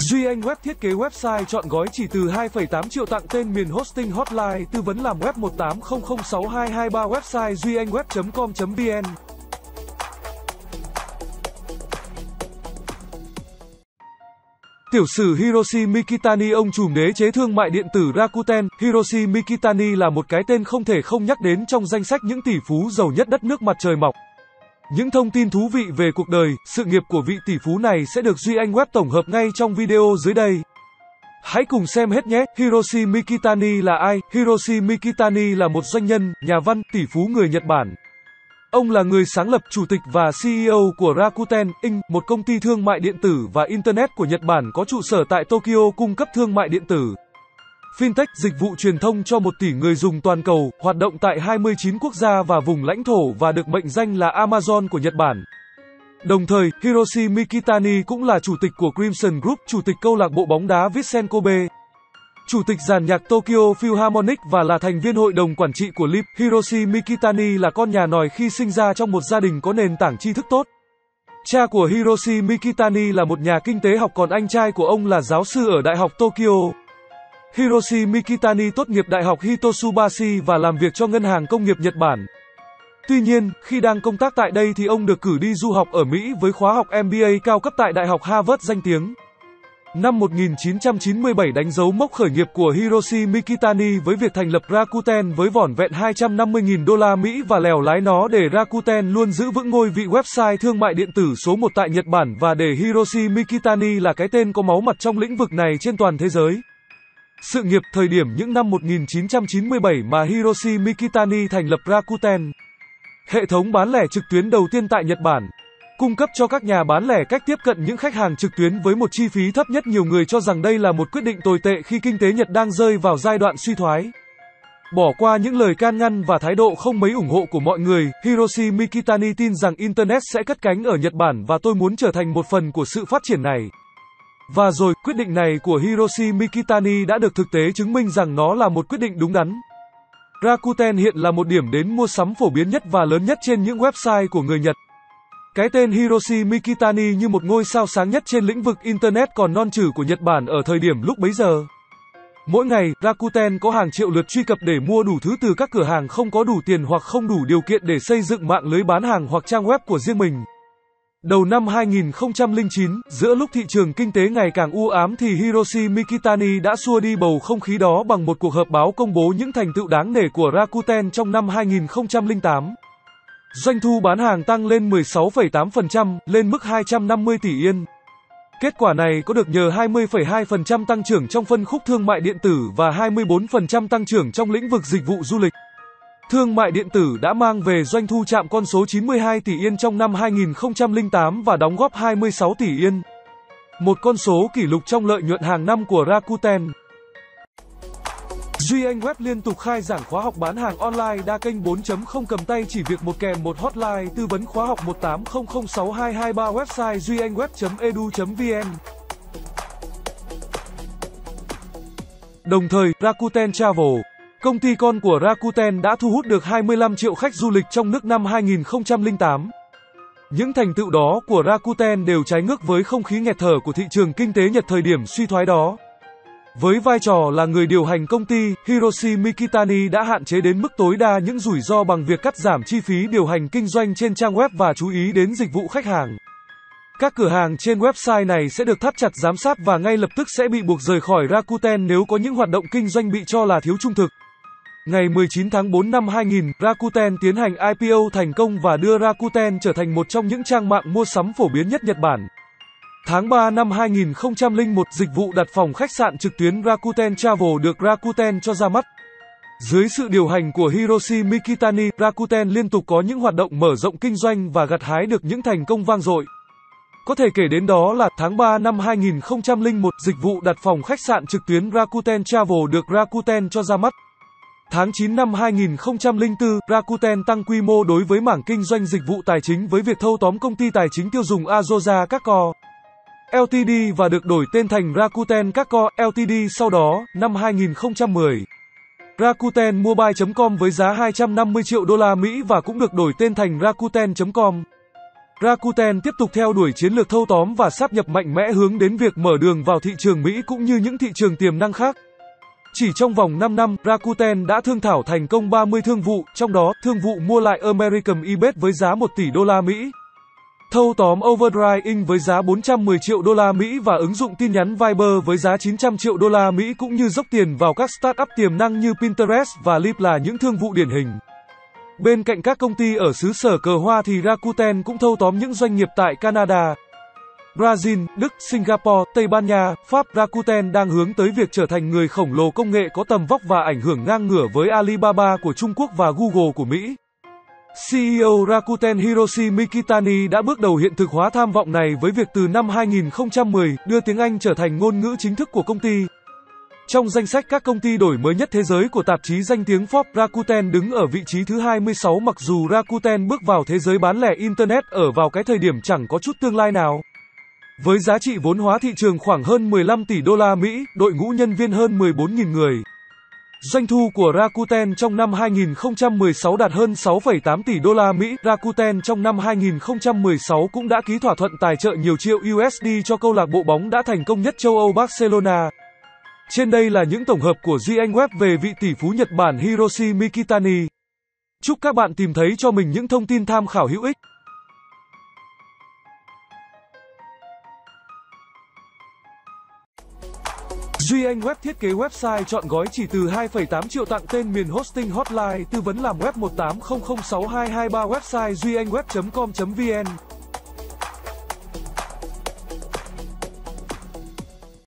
Duy Anh Web thiết kế website chọn gói chỉ từ 2,8 triệu tặng tên miền hosting hotline tư vấn làm web 18006223 website duyanhweb.com.vn. Tiểu sử Hiroshi Mikitani, ông trùm đế chế thương mại điện tử Rakuten. Hiroshi Mikitani là một cái tên không thể không nhắc đến trong danh sách những tỷ phú giàu nhất đất nước mặt trời mọc. Những thông tin thú vị về cuộc đời, sự nghiệp của vị tỷ phú này sẽ được Duy Anh Web tổng hợp ngay trong video dưới đây. Hãy cùng xem hết nhé! Hiroshi Mikitani là ai? Hiroshi Mikitani là một doanh nhân, nhà văn, tỷ phú người Nhật Bản. Ông là người sáng lập, chủ tịch và CEO của Rakuten Inc., một công ty thương mại điện tử và Internet của Nhật Bản có trụ sở tại Tokyo cung cấp thương mại điện tử, fintech, dịch vụ truyền thông cho 1 tỷ người dùng toàn cầu, hoạt động tại 29 quốc gia và vùng lãnh thổ và được mệnh danh là Amazon của Nhật Bản. Đồng thời, Hiroshi Mikitani cũng là chủ tịch của Crimson Group, chủ tịch câu lạc bộ bóng đá Vissel Kobe, chủ tịch dàn nhạc Tokyo Philharmonic và là thành viên hội đồng quản trị của LIP. Hiroshi Mikitani là con nhà nòi khi sinh ra trong một gia đình có nền tảng tri thức tốt. Cha của Hiroshi Mikitani là một nhà kinh tế học, còn anh trai của ông là giáo sư ở Đại học Tokyo. Hiroshi Mikitani tốt nghiệp Đại học Hitotsubashi và làm việc cho Ngân hàng Công nghiệp Nhật Bản. Tuy nhiên, khi đang công tác tại đây thì ông được cử đi du học ở Mỹ với khóa học MBA cao cấp tại Đại học Harvard danh tiếng. Năm 1997 đánh dấu mốc khởi nghiệp của Hiroshi Mikitani với việc thành lập Rakuten với vỏn vẹn 250.000 đô la Mỹ và lèo lái nó để Rakuten luôn giữ vững ngôi vị website thương mại điện tử số 1 tại Nhật Bản và để Hiroshi Mikitani là cái tên có máu mặt trong lĩnh vực này trên toàn thế giới. Sự nghiệp, thời điểm những năm 1997 mà Hiroshi Mikitani thành lập Rakuten, hệ thống bán lẻ trực tuyến đầu tiên tại Nhật Bản, cung cấp cho các nhà bán lẻ cách tiếp cận những khách hàng trực tuyến với một chi phí thấp nhất. Nhiều người cho rằng đây là một quyết định tồi tệ khi kinh tế Nhật đang rơi vào giai đoạn suy thoái. Bỏ qua những lời can ngăn và thái độ không mấy ủng hộ của mọi người, Hiroshi Mikitani tin rằng Internet sẽ cất cánh ở Nhật Bản và tôi muốn trở thành một phần của sự phát triển này. Và rồi, quyết định này của Hiroshi Mikitani đã được thực tế chứng minh rằng nó là một quyết định đúng đắn. Rakuten hiện là một điểm đến mua sắm phổ biến nhất và lớn nhất trên những website của người Nhật. Cái tên Hiroshi Mikitani như một ngôi sao sáng nhất trên lĩnh vực Internet còn non chử của Nhật Bản ở thời điểm lúc bấy giờ. Mỗi ngày, Rakuten có hàng triệu lượt truy cập để mua đủ thứ từ các cửa hàng không có đủ tiền hoặc không đủ điều kiện để xây dựng mạng lưới bán hàng hoặc trang web của riêng mình. Đầu năm 2009, giữa lúc thị trường kinh tế ngày càng u ám thì Hiroshi Mikitani đã xua đi bầu không khí đó bằng một cuộc họp báo công bố những thành tựu đáng nể của Rakuten trong năm 2008. Doanh thu bán hàng tăng lên 16,8%, lên mức 250 tỷ Yên. Kết quả này có được nhờ 20,2% tăng trưởng trong phân khúc thương mại điện tử và 24% tăng trưởng trong lĩnh vực dịch vụ du lịch. Thương mại điện tử đã mang về doanh thu chạm con số 92 tỷ Yên trong năm 2008 và đóng góp 26 tỷ Yên. Một con số kỷ lục trong lợi nhuận hàng năm của Rakuten. Duy Anh Web liên tục khai giảng khóa học bán hàng online đa kênh 4.0 cầm tay chỉ việc một kèm một hotline tư vấn khóa học 18006223 website duyanhweb.edu.vn. Đồng thời, Rakuten Travel, công ty con của Rakuten đã thu hút được 25 triệu khách du lịch trong nước năm 2008. Những thành tựu đó của Rakuten đều trái ngược với không khí nghẹt thở của thị trường kinh tế Nhật thời điểm suy thoái đó. Với vai trò là người điều hành công ty, Hiroshi Mikitani đã hạn chế đến mức tối đa những rủi ro bằng việc cắt giảm chi phí điều hành kinh doanh trên trang web và chú ý đến dịch vụ khách hàng. Các cửa hàng trên website này sẽ được thắt chặt giám sát và ngay lập tức sẽ bị buộc rời khỏi Rakuten nếu có những hoạt động kinh doanh bị cho là thiếu trung thực. Ngày 19 tháng 4 năm 2000, Rakuten tiến hành IPO thành công và đưa Rakuten trở thành một trong những trang mạng mua sắm phổ biến nhất Nhật Bản. Tháng 3 năm 2001, dịch vụ đặt phòng khách sạn trực tuyến Rakuten Travel được Rakuten cho ra mắt. Dưới sự điều hành của Hiroshi Mikitani, Rakuten liên tục có những hoạt động mở rộng kinh doanh và gặt hái được những thành công vang dội. Có thể kể đến đó là tháng 3 năm 2001, dịch vụ đặt phòng khách sạn trực tuyến Rakuten Travel được Rakuten cho ra mắt. Tháng 9 năm 2004, Rakuten tăng quy mô đối với mảng kinh doanh dịch vụ tài chính với việc thâu tóm công ty tài chính tiêu dùng Azosa Kakko Ltd và được đổi tên thành Rakuten Kakko Ltd sau đó, năm 2010. Rakuten Mobile.com với giá 250 triệu đô la Mỹ và cũng được đổi tên thành Rakuten.com. Rakuten tiếp tục theo đuổi chiến lược thâu tóm và sáp nhập mạnh mẽ hướng đến việc mở đường vào thị trường Mỹ cũng như những thị trường tiềm năng khác. Chỉ trong vòng 5 năm, Rakuten đã thương thảo thành công 30 thương vụ, trong đó, thương vụ mua lại American eBay với giá 1 tỷ đô la Mỹ. Thâu tóm Overdrive Inc với giá 410 triệu đô la Mỹ và ứng dụng tin nhắn Viber với giá 900 triệu đô la Mỹ cũng như dốc tiền vào các startup tiềm năng như Pinterest và Leap là những thương vụ điển hình. Bên cạnh các công ty ở xứ sở cờ hoa thì Rakuten cũng thâu tóm những doanh nghiệp tại Canada, Brazil, Đức, Singapore, Tây Ban Nha, Pháp. Rakuten đang hướng tới việc trở thành người khổng lồ công nghệ có tầm vóc và ảnh hưởng ngang ngửa với Alibaba của Trung Quốc và Google của Mỹ. CEO Rakuten Hiroshi Mikitani đã bước đầu hiện thực hóa tham vọng này với việc từ năm 2010 đưa tiếng Anh trở thành ngôn ngữ chính thức của công ty. Trong danh sách các công ty đổi mới nhất thế giới của tạp chí danh tiếng Forbes, Rakuten đứng ở vị trí thứ 26 mặc dù Rakuten bước vào thế giới bán lẻ Internet ở vào cái thời điểm chẳng có chút tương lai nào. Với giá trị vốn hóa thị trường khoảng hơn 15 tỷ đô la Mỹ, đội ngũ nhân viên hơn 14.000 người. Doanh thu của Rakuten trong năm 2016 đạt hơn 6,8 tỷ đô la Mỹ. Rakuten trong năm 2016 cũng đã ký thỏa thuận tài trợ nhiều triệu USD cho câu lạc bộ bóng đã thành công nhất châu Âu Barcelona. Trên đây là những tổng hợp của Duy Anh Web về vị tỷ phú Nhật Bản Hiroshi Mikitani. Chúc các bạn tìm thấy cho mình những thông tin tham khảo hữu ích. Duy Anh Web thiết kế website chọn gói chỉ từ 2,8 triệu tặng tên miền hosting hotline tư vấn làm web 18006223 website duyanhweb.com.vn.